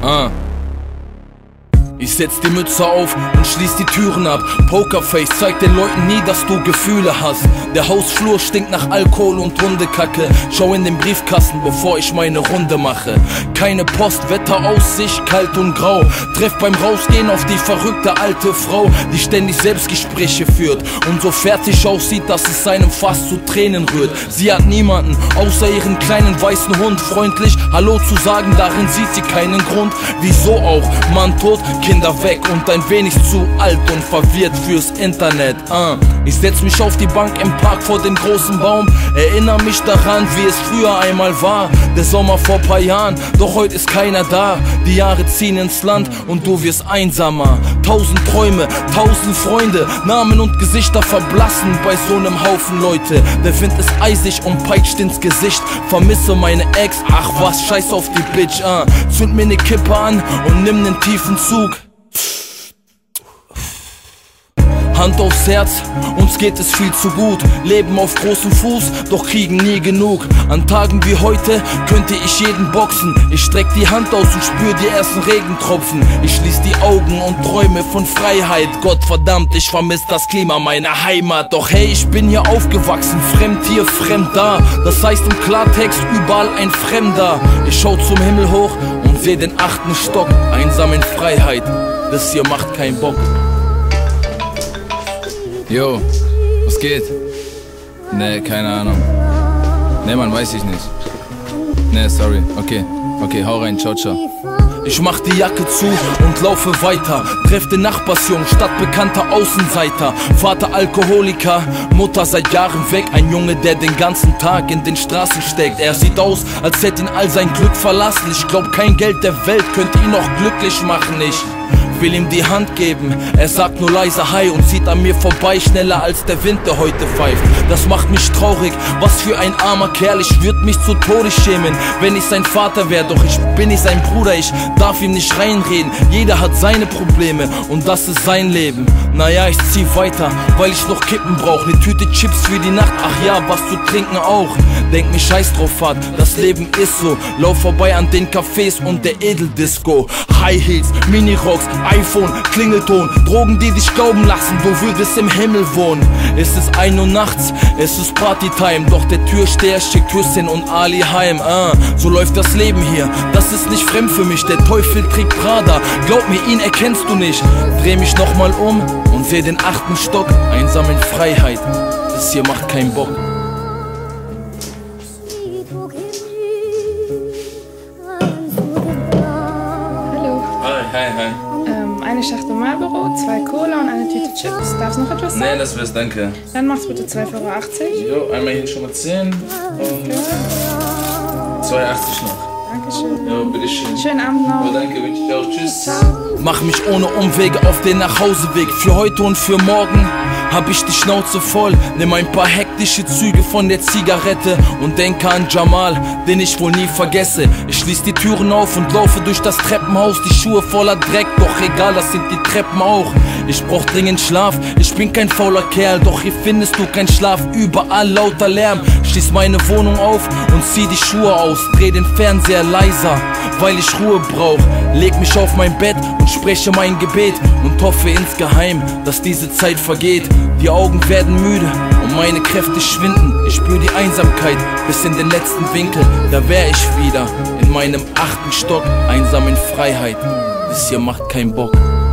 Ich setz die Mütze auf und schließ die Türen ab. Pokerface zeigt den Leuten nie, dass du Gefühle hast. Der Hausflur stinkt nach Alkohol und Hundekacke. Schau in den Briefkasten, bevor ich meine Runde mache. Keine Post, Wetteraussicht, kalt und grau. Treff beim Rausgehen auf die verrückte alte Frau, die ständig Selbstgespräche führt und so fertig aussieht, dass es seinem fast zu Tränen rührt. Sie hat niemanden, außer ihren kleinen weißen Hund. Freundlich Hallo zu sagen, darin sieht sie keinen Grund. Wieso auch? Mann tot, Kinder weg und ein wenig zu alt und verwirrt fürs Internet. Ich setz mich auf die Bank im Park vor dem großen Baum, erinnere mich daran, wie es früher einmal war. Der Sommer vor paar Jahren, doch heute ist keiner da. Die Jahre ziehen ins Land und du wirst einsamer. 1000 Träume, 1000 Freunde, Namen und Gesichter verblassen bei so einem Haufen Leute. Der Wind ist eisig und peitscht ins Gesicht. Vermisse meine Ex, ach was, scheiß auf die Bitch. Zünd mir ne Kippe an und nimm nen tiefen Zug. Hand aufs Herz, uns geht es viel zu gut. Leben auf großem Fuß, doch kriegen nie genug. An Tagen wie heute könnte ich jeden boxen. Ich streck die Hand aus und spür die ersten Regentropfen. Ich schließ die Augen und träume von Freiheit. Gott verdammt, ich vermiss das Klima meiner Heimat. Doch hey, ich bin hier aufgewachsen, fremd hier, fremd da. Das heißt im Klartext, überall ein Fremder. Ich schau zum Himmel hoch und seh den 8. Stock. Einsam in Freiheit, das hier macht keinen Bock. Jo, was geht? Ne, keine Ahnung. Ne, Mann, weiß ich nicht. Ne, sorry. Okay, hau rein, ciao, ciao. Ich mach die Jacke zu und laufe weiter. Treff den Nachbarsjungen, stadtbekannter Außenseiter. Vater Alkoholiker, Mutter seit Jahren weg. Ein Junge, der den ganzen Tag in den Straßen steckt. Er sieht aus, als hätte ihn all sein Glück verlassen. Ich glaub, kein Geld der Welt könnte ihn noch glücklich machen. Ich will ihm die Hand geben, er sagt nur leise Hi und zieht an mir vorbei, schneller als der Wind, der heute pfeift. Das macht mich traurig, was für ein armer Kerl. Ich würd mich zu Tode schämen, wenn ich sein Vater wär. Doch ich bin nicht sein Bruder, ich darf ihm nicht reinreden. Jeder hat seine Probleme und das ist sein Leben. Naja, ich zieh weiter, weil ich noch Kippen brauch. Ne Tüte Chips für die Nacht, ach ja, was zu trinken auch. Denk mir scheiß drauf, Fahrt, das Leben ist so. Lauf vorbei an den Cafés und der Edeldisco. High Heels, Minirocks, iPhone, Klingelton, Drogen, die dich glauben lassen, du würdest im Himmel wohnen. Es ist 1 Uhr nachts, es ist Partytime, doch der Türsteher schickt Hüssein und Ali heim. So läuft das Leben hier, das ist nicht fremd für mich. Der Teufel trägt Prada, glaub mir, ihn erkennst du nicht. Dreh mich nochmal um und seh den 8. Stock, einsam in Freiheit. Das hier macht keinen Bock. Hi. Eine Schachtel Marlboro, 2 Cola und eine Tüte Chips. Darf es noch etwas sein? Nee, das wär's, danke. Dann mach's bitte 12,80 €. Jo, einmal hier schon mal 10 und 2,80 noch. Dankeschön. Jo, bitteschön. Schönen Abend noch. Oh, danke, wünsche ich auch. Tschüss. Ciao. Mach mich ohne Umwege auf den Nachhauseweg. Für heute und für morgen hab ich die Schnauze voll. Nimm ein paar hektische Züge von der Zigarette und denke an Jamal, den ich wohl nie vergesse. Ich schließ die Türen auf und laufe durch das Treppenhaus. Die Schuhe voller Dreck, doch egal, das sind die Treppen auch. Ich brauch dringend Schlaf, ich bin kein fauler Kerl. Doch hier findest du keinen Schlaf, überall lauter Lärm. Schließ meine Wohnung auf und zieh die Schuhe aus. Dreh den Fernseher leiser, weil ich Ruhe brauch. Leg mich auf mein Bett und spreche mein Gebet und hoffe insgeheim, dass diese Zeit vergeht. Die Augen werden müde und meine Kräfte schwinden. Ich spür die Einsamkeit bis in den letzten Winkel. Da wär ich wieder in meinem 8. Stock, einsam in Freiheit. Das hier macht keinen Bock.